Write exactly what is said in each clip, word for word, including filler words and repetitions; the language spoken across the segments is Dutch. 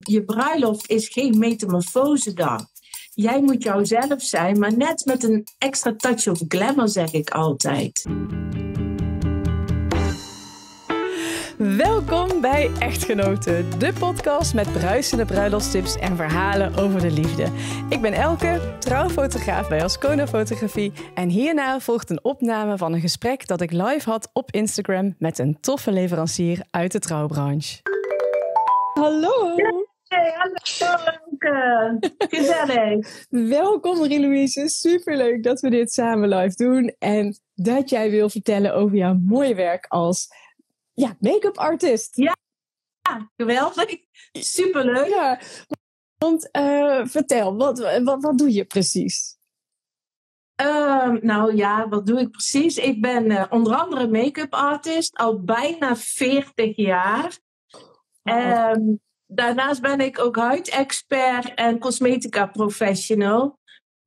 je bruiloft is geen metamorfosedag. Jij moet jouzelf zijn, maar net met een extra touch of glamour, zeg ik altijd. Welkom bij Echtgenoten, de podcast met bruisende bruiloftstips en verhalen over de liefde. Ik ben Elke, trouwfotograaf bij Ascona Fotografie en hierna volgt een opname van een gesprek dat ik live had op Instagram met een toffe leverancier uit de trouwbranche. Hallo! Hey, hallo Elke! Gezellig! Welkom Marie-Louise, superleuk dat we dit samen live doen en dat jij wil vertellen over jouw mooie werk als... Ja, make-up artist. Ja, ja, geweldig. Superleuk. Ja, want uh, vertel, wat, wat, wat doe je precies? Uh, nou ja, wat doe ik precies? Ik ben uh, onder andere make-up artist, al bijna veertig jaar. Oh. Um, daarnaast ben ik ook huidexpert en cosmetica professional.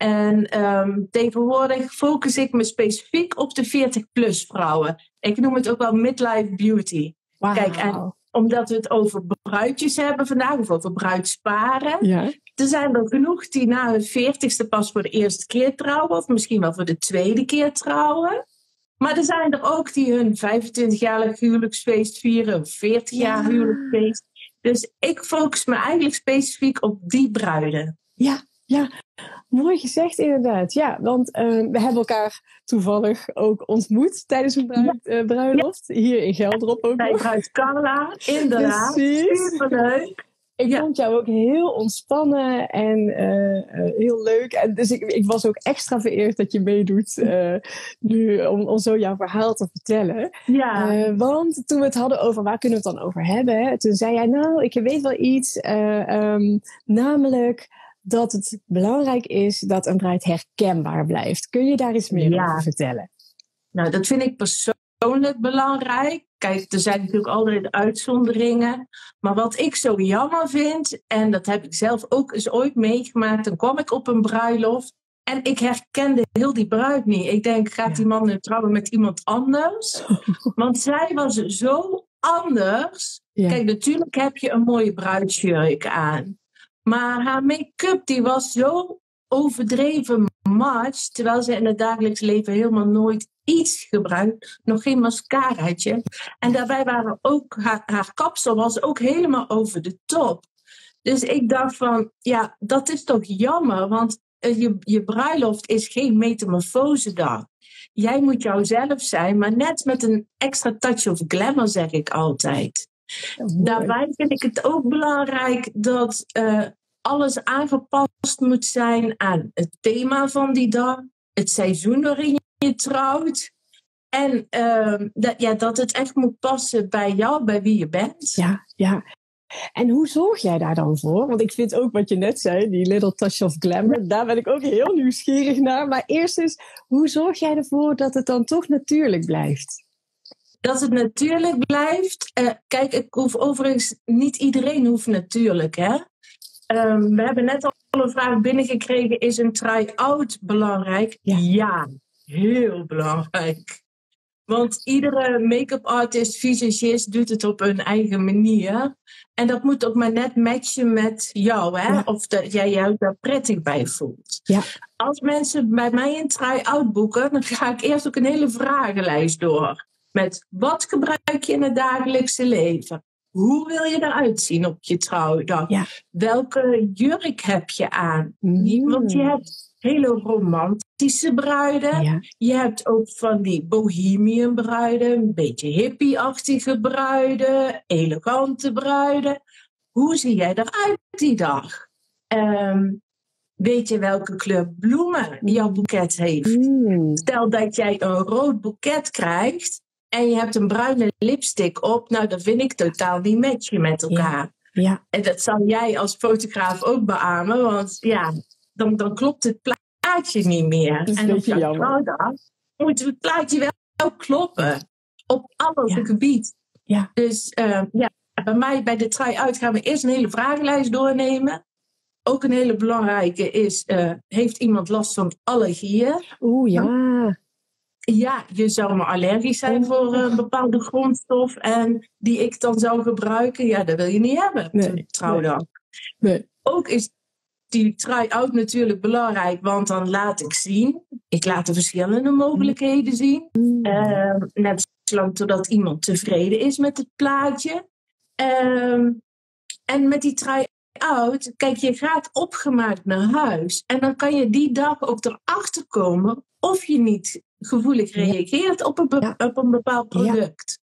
En um, tegenwoordig focus ik me specifiek op de veertig plus vrouwen. Ik noem het ook wel midlife beauty. Wow. Kijk, en omdat we het over bruidjes hebben vandaag, of over bruidsparen. Ja. Er zijn er genoeg die na hun veertigste pas voor de eerste keer trouwen. Of misschien wel voor de tweede keer trouwen. Maar er zijn er ook die hun vijfentwintigjarig huwelijksfeest vieren. Of veertig jaar ja. huwelijksfeest. Dus ik focus me eigenlijk specifiek op die bruiden. Ja, ja. Mooi gezegd inderdaad. Ja, want uh, we hebben elkaar toevallig ook ontmoet tijdens een bruid, uh, bruiloft. Ja. Hier in Geldrop ook bij nog. Bruid Carla, inderdaad. Precies. Superleuk. Ik ja. vond jou ook heel ontspannen en uh, uh, heel leuk. En dus ik, ik was ook extra vereerd dat je meedoet uh, nu om, om zo jouw verhaal te vertellen. Ja. Uh, want toen we het hadden over waar kunnen we het dan over hebben, hè, toen zei jij nou, ik weet wel iets, uh, um, namelijk dat het belangrijk is dat een bruid herkenbaar blijft. Kun je daar eens meer ja. over vertellen? Nou, dat vind ik persoonlijk belangrijk. Kijk, er zijn natuurlijk altijd uitzonderingen. Maar wat ik zo jammer vind, en dat heb ik zelf ook eens ooit meegemaakt, dan kwam ik op een bruiloft en ik herkende heel die bruid niet. Ik denk, gaat ja. die man nu trouwen met iemand anders? Want zij was zo anders. Ja. Kijk, natuurlijk heb je een mooie bruidsjurk aan. Maar haar make-up die was zo overdreven match, terwijl ze in het dagelijks leven helemaal nooit iets gebruikt. Nog geen mascaraatje. En daarbij waren ook, haar, haar kapsel was ook helemaal over de top. Dus ik dacht van, ja, dat is toch jammer, want je, je bruiloft is geen metamorfosedag. Jij moet jouzelf zijn, maar net met een extra touch of glamour, zeg ik altijd. Daarbij vind ik het ook belangrijk dat uh, alles aangepast moet zijn aan het thema van die dag, het seizoen waarin je trouwt en uh, dat, ja, dat het echt moet passen bij jou, bij wie je bent. Ja, ja. En hoe zorg jij daar dan voor? Want ik vind ook wat je net zei, die little touch of glamour, daar ben ik ook heel nieuwsgierig naar. Maar eerst eens, hoe zorg jij ervoor dat het dan toch natuurlijk blijft? Dat het natuurlijk blijft. Uh, kijk, ik hoef overigens, niet iedereen hoeft natuurlijk, hè. Um, we hebben net al een vraag binnengekregen, is een try-out belangrijk? Ja. ja, heel belangrijk. Want iedere make-up artist, visagist doet het op hun eigen manier. En dat moet ook maar net matchen met jou, hè? Ja. Of dat jij jou daar prettig bij voelt. Ja. Als mensen bij mij een try-out boeken, dan ga ik eerst ook een hele vragenlijst door. Met wat gebruik je in het dagelijkse leven? Hoe wil je eruit zien op je trouwdag? Ja. Welke jurk heb je aan? Mm. Want je hebt hele romantische bruiden. Ja. Je hebt ook van die bohemian bruiden. Een beetje hippie-achtige bruiden. Elegante bruiden. Hoe zie jij eruit die dag? Um, weet je welke kleur bloemen jouw boeket heeft? Mm. Stel dat jij een rood boeket krijgt en je hebt een bruine lipstick op, nou, dat vind ik totaal niet matchen met elkaar. Ja. Ja. En dat zal jij als fotograaf ook beamen, want ja, dan, dan klopt het plaatje niet meer. Dat is en op jouw jammer. trouwdag moet het plaatje wel kloppen. Op alle Ja. gebied. Ja. Dus uh, ja, bij mij bij de try-out gaan we eerst een hele vragenlijst doornemen. Ook een hele belangrijke is, uh, heeft iemand last van allergieën? Oeh, ja. Ja, je zou maar allergisch zijn oh. voor een bepaalde grondstof en die ik dan zou gebruiken. Ja, dat wil je niet hebben. Nee, trouwdag. Nee. Ook is die try-out natuurlijk belangrijk, want dan laat ik zien. Ik laat de verschillende mogelijkheden zien. Mm. Uh, net zolang totdat iemand tevreden is met het plaatje. Uh, en met die try-out, kijk, je gaat opgemaakt naar huis. En dan kan je die dag ook erachter komen of je niet gevoelig reageert op een, be- Ja. op een bepaald product. Ja.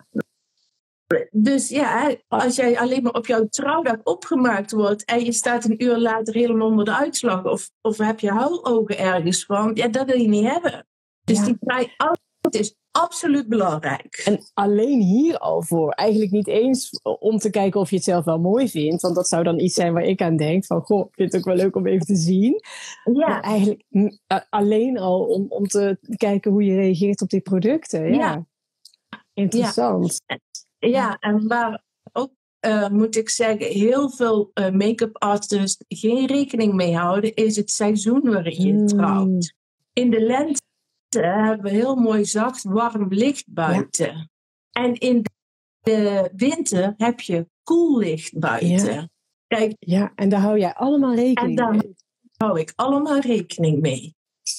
Dus ja, als jij alleen maar op jouw trouwdag opgemaakt wordt en je staat een uur later helemaal onder de uitslag of, of heb je huilogen ergens van, ja, dat wil je niet hebben. Dus ja. die try-out is absoluut belangrijk. En alleen hier al voor, eigenlijk niet eens om te kijken of je het zelf wel mooi vindt, want dat zou dan iets zijn waar ik aan denk, van goh, ik vind het ook wel leuk om even te zien. Ja. Maar eigenlijk uh, alleen al om, om te kijken hoe je reageert op die producten. Ja, ja. Interessant. Ja. Ja, en waar ook, uh, moet ik zeggen, heel veel uh, make-up artists geen rekening mee houden, is het seizoen waarin je mm. trouwt. In de lente hebben we heel mooi zacht, warm licht buiten. Ja. En in de winter heb je koel licht buiten. Ja. Kijk, ja, en daar hou jij allemaal rekening en daar mee. hou ik allemaal rekening mee.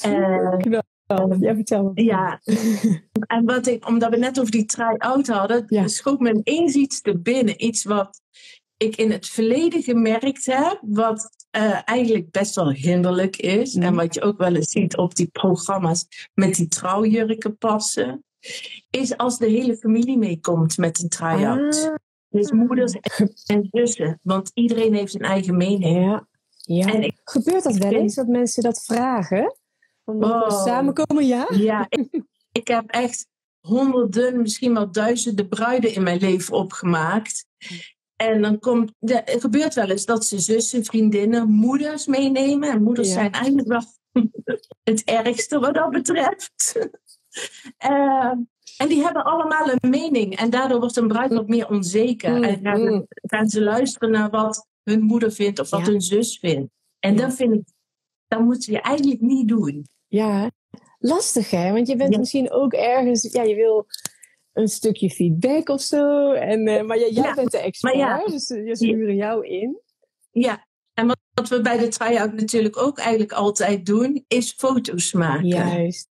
Uh, Ja, vertel me. Ja, en wat ik, omdat we net over die try-out hadden, ja. schoot me ineens iets te binnen. Iets wat ik in het verleden gemerkt heb, wat uh, eigenlijk best wel hinderlijk is. Mm. En wat je ook wel eens ziet op die programma's met die trouwjurken passen, is als de hele familie meekomt met een try-out. Ah. Dus moeders en zussen, want iedereen heeft zijn eigen mening. Ja. Ja. En ik, Gebeurt dat wel eens, dat mensen dat vragen? Oh. Samenkomen, ja? Ja, ik, ik heb echt honderden, misschien wel duizenden bruiden in mijn leven opgemaakt. En dan komt, ja, het gebeurt wel eens dat ze zussen, vriendinnen, moeders meenemen. En moeders ja. zijn eigenlijk wel het ergste wat dat betreft. uh, en die hebben allemaal een mening. En daardoor wordt een bruid wat meer onzeker. Mm, en gaan, mm. gaan ze luisteren naar wat hun moeder vindt of wat ja. hun zus vindt. En ja. dan vind ik, dat moet je eigenlijk niet doen. Ja, lastig hè, want je bent ja. misschien ook ergens, ja, je wil een stukje feedback of zo, en, uh, maar jij, jij ja. bent de expert, ja. dus je sturen ja. jou in. Ja, en wat, wat we bij de try-out natuurlijk ook eigenlijk altijd doen, is foto's maken. Juist,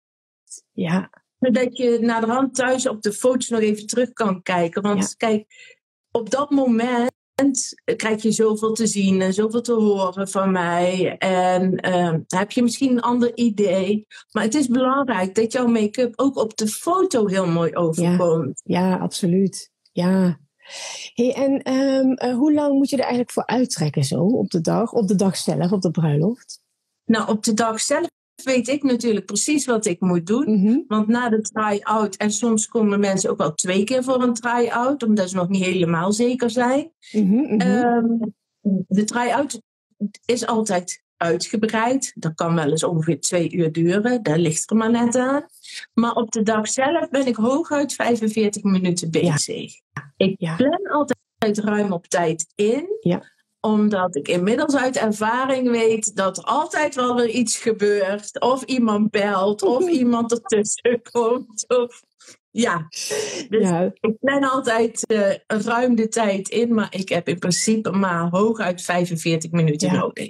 ja. Zodat je naar de hand thuis op de foto's nog even terug kan kijken, want ja. kijk, op dat moment krijg je zoveel te zien en zoveel te horen van mij. En uh, heb je misschien een ander idee. Maar het is belangrijk dat jouw make-up ook op de foto heel mooi overkomt. Ja, ja, absoluut. Ja. Hey, en um, uh, hoe lang moet je er eigenlijk voor uittrekken zo op de dag? Op de dag zelf, op de bruiloft? Nou, op de dag zelf weet ik natuurlijk precies wat ik moet doen. Mm-hmm. Want na de try-out, en soms komen mensen ook wel twee keer voor een try-out, omdat ze nog niet helemaal zeker zijn. Mm-hmm, mm-hmm. Um, de try-out is altijd uitgebreid. Dat kan wel eens ongeveer twee uur duren. Daar ligt er maar net aan. Maar op de dag zelf ben ik hooguit vijfenveertig minuten bezig. Ja. Ik ja. plan altijd ruim op tijd in. Ja. Omdat ik inmiddels uit ervaring weet dat er altijd wel weer iets gebeurt. Of iemand belt, of iemand ertussen komt. Of, ja, dus ja. ik plan altijd uh, ruim de tijd in. Maar ik heb in principe maar hooguit vijfenveertig minuten ja. nodig.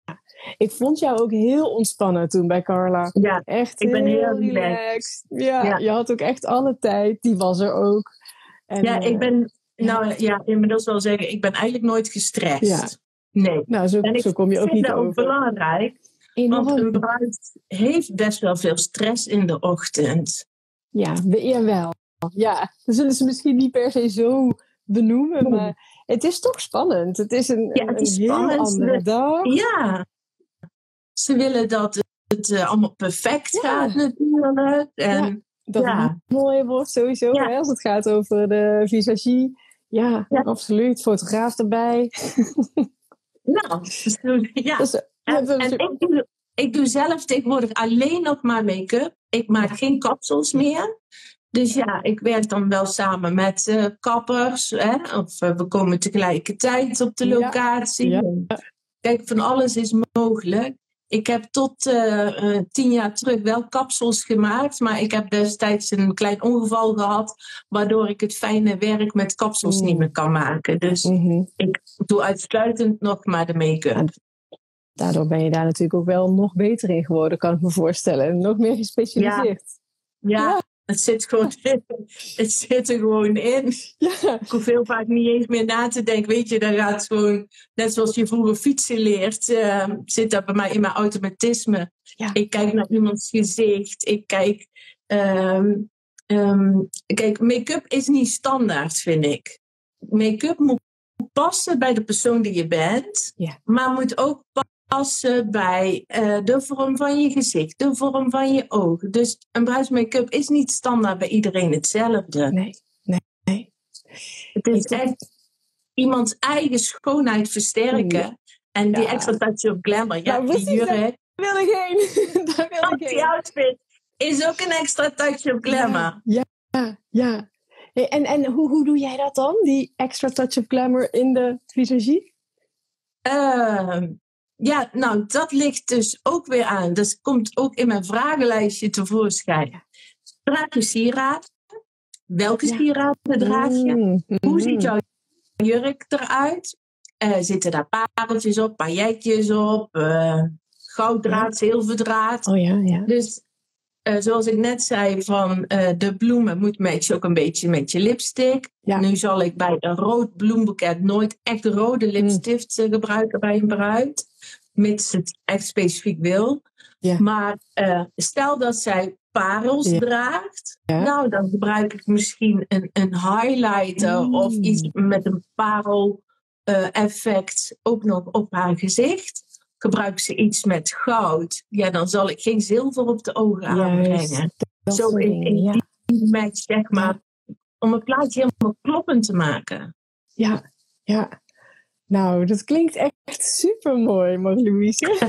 Ik vond jou ook heel ontspannen toen bij Carla. Ja, echt ik ben heel, heel relaxed. relaxed. Ja, ja, je had ook echt alle tijd. Die was er ook. En, ja, ik ben... Nou ja, inmiddels wel zeggen, ik ben eigenlijk nooit gestrest. Ja. Nee. Nou, zo, en zo kom je ook niet over. Ik vind dat ook belangrijk. Enorm. Want een bruid heeft best wel veel stress in de ochtend. Ja, ja wel. Ja, dat zullen ze misschien niet per se zo benoemen, nee. maar het is toch spannend. Het is een, ja, het is een spannend. heel andere dag. Ja. Ze willen dat het uh, allemaal perfect ja. gaat natuurlijk. En, ja, dat ja. het mooi wordt sowieso, ja. hè, als het gaat over de visagie. Ja, ja, absoluut. Fotograaf erbij. Nou, ja. Dus, en, en ik, doe, ik doe zelf tegenwoordig alleen nog maar make-up. Ik maak ja. geen kapsels meer. Dus ja, ik werk dan wel samen met uh, kappers. Hè? Of uh, we komen tegelijkertijd op de locatie. Ja. Ja. Kijk, van alles is mogelijk. Ik heb tot uh, uh, tien jaar terug wel kapsels gemaakt. Maar ik heb destijds een klein ongeval gehad. Waardoor ik het fijne werk met kapsels mm. niet meer kan maken. Dus mm-hmm. ik doe uitsluitend nog maar de make-up. Ja, daardoor ben je daar natuurlijk ook wel nog beter in geworden, kan ik me voorstellen. Nog meer gespecialiseerd. Ja, ja, ja. Het, zit gewoon, het zit er gewoon in. Ja. Ik hoef heel vaak niet eens meer na te denken. Weet je, dan gaat het gewoon, net zoals je vroeger fietsen leert, uh, zit dat bij mij in mijn automatisme. Ja. Ik kijk naar iemands gezicht. Ik kijk, um, um, kijk, make-up is niet standaard, vind ik. Make-up moet passen bij de persoon die je bent, ja. maar moet ook passen bij uh, de vorm van je gezicht, de vorm van je ogen. Dus een bruidsmake-up is niet standaard bij iedereen hetzelfde. Nee, nee, nee. Het is echt heb... iemands eigen schoonheid versterken. Ja. En die ja. extra touch of glamour. Ja, nou, die jurk. Daar wil ik heen. Daar wil ik heen. Die outfit is ook een extra touch of glamour. Ja, ja. ja. Hey, en en hoe, hoe doe jij dat dan? Die extra touch of glamour in de visagie? Uh, Ja, nou, dat ligt dus ook weer aan. Dat komt ook in mijn vragenlijstje tevoorschijn. Draag je sieraden? Welke ja. sieraden draag je? Mm-hmm. Hoe ziet jouw jurk eruit? Uh, zitten daar pareltjes op, pailletjes op, uh, gouddraad, ja. zilverdraad? Oh ja, ja. Dus uh, zoals ik net zei, van uh, de bloemen moet matchen ook een beetje met je lipstick. Ja. Nu zal ik bij een rood bloemboeket nooit echt rode lipstift mm. gebruiken bij een bruid. Mits het echt specifiek wil. Ja. Maar uh, stel dat zij parels ja. draagt. Ja. Nou, dan gebruik ik misschien een, een highlighter. Mm. Of iets met een parel uh, effect ook nog op haar gezicht. Gebruik ze iets met goud. Ja, dan zal ik geen zilver op de ogen Juist, aanbrengen. Zo in, in ja. die match, zeg maar. Ja. Om een plaatje helemaal kloppend te maken. Ja, ja. Nou, dat klinkt echt super mooi, Marie-Louise.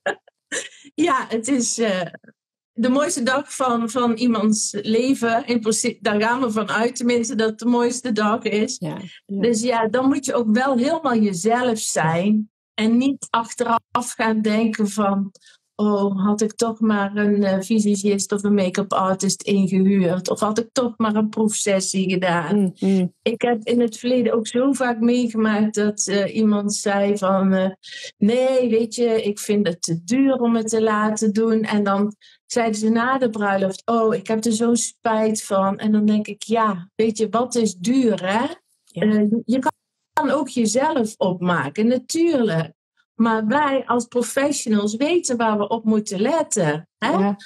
Ja, het is uh, de mooiste dag van, van iemands leven. In principe, daar gaan we van uit, tenminste, dat het de mooiste dag is. Ja, ja. Dus ja, dan moet je ook wel helemaal jezelf zijn. En niet achteraf gaan denken van... Oh, had ik toch maar een uh, visagist of een make-up artist ingehuurd? Of had ik toch maar een proefsessie gedaan? Mm-hmm. Ik heb in het verleden ook zo vaak meegemaakt dat uh, iemand zei van... Uh, nee, weet je, ik vind het te duur om het te laten doen. En dan zeiden ze na de bruiloft... Oh, ik heb er zo spijt van. En dan denk ik, ja, weet je, wat is duur, hè? Ja. Uh, je kan ook jezelf opmaken, natuurlijk. Maar wij als professionals weten waar we op moeten letten. Hè? Ja.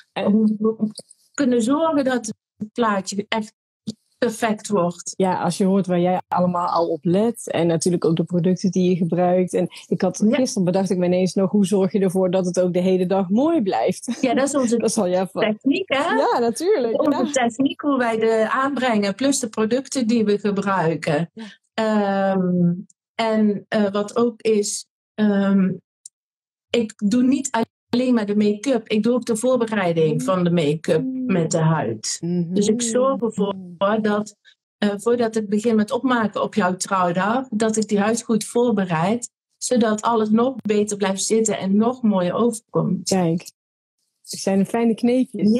We kunnen zorgen dat het plaatje echt perfect wordt. Ja, als je hoort waar jij allemaal al op let. En natuurlijk ook de producten die je gebruikt. En ik had ja. gisteren bedacht ik me ineens nog... hoe zorg je ervoor dat het ook de hele dag mooi blijft? Ja, dat is onze dat is al, ja, techniek, hè? Ja, natuurlijk. Onze ja. techniek, hoe wij de aanbrengen. Plus de producten die we gebruiken. Ja. Um, en uh, wat ook is... Um, ik doe niet alleen maar de make-up. Ik doe ook de voorbereiding van de make-up met de huid. Mm-hmm. Dus ik zorg ervoor dat... Uh, voordat ik begin met opmaken op jouw trouwdag... dat ik die huid goed voorbereid... zodat alles nog beter blijft zitten... en nog mooier overkomt. Kijk, het zijn fijne kneepjes.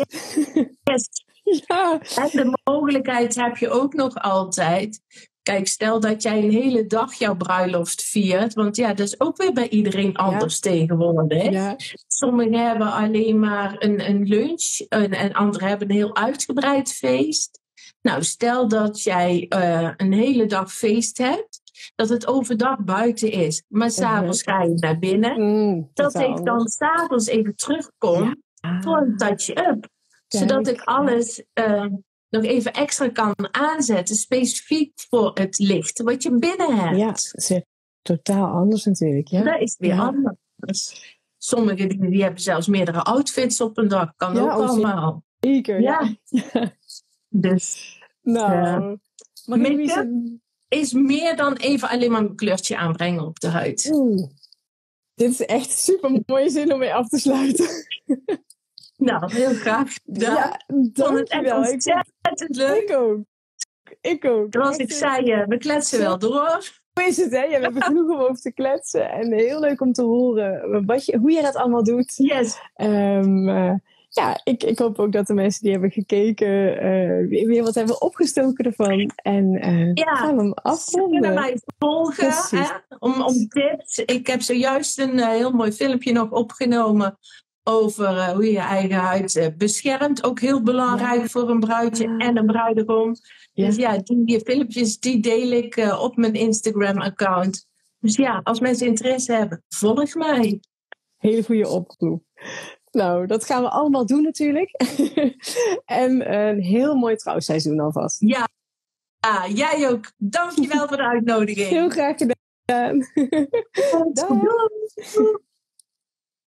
Yes. Ja. En de mogelijkheid heb je ook nog altijd... Kijk, stel dat jij een hele dag jouw bruiloft viert. Want ja, dat is ook weer bij iedereen anders ja. tegenwoordig. Ja. Sommigen hebben alleen maar een, een lunch. En, en anderen hebben een heel uitgebreid feest. Nou, stel dat jij uh, een hele dag feest hebt. Dat het overdag buiten is. Maar s'avonds ga je naar binnen. Mm, dat ik anders. dan s'avonds even terugkom ja. voor een touch-up. Zodat ik alles... Uh, nog even extra kan aanzetten, specifiek voor het licht wat je binnen hebt. Ja, dat is weer totaal anders natuurlijk. Ja? Dat is weer ja. anders. Sommigen die, die hebben zelfs meerdere outfits op een dag. Kan ja, ook allemaal. Zeker, ja. ja. Dus, nou, uh, make-up is meer dan even alleen maar een kleurtje aanbrengen op de huid. Oeh, dit is echt super mooie zin om mee af te sluiten. Nou, heel graag. Ja, ja vond het echt ontzettend leuk. Ik ook. Ik ook. Zoals ik zei, we kletsen wel door. is het, hè? Je hebt genoeg om over te kletsen. En heel leuk om te horen wat je, hoe je dat allemaal doet. Yes. Um, uh, ja, ik, ik hoop ook dat de mensen die hebben gekeken uh, weer, weer wat hebben opgestoken ervan. En uh, ja, gaan we hem afronden. Ze kunnen mij volgen hè, om, om tips. Ik heb zojuist een uh, heel mooi filmpje nog opgenomen over uh, hoe je je eigen huid uh, beschermt. Ook heel belangrijk ja. voor een bruidje ja. en een bruidegom. Ja. Dus ja, die, die filmpjes die deel ik uh, op mijn Instagram-account. Dus ja, als mensen interesse hebben, volg mij. Hele goede oproep. Nou, dat gaan we allemaal doen natuurlijk. En een heel mooi trouwseizoen alvast. Ja, ah, jij ook. Dankjewel voor de uitnodiging. Heel graag gedaan. Dag.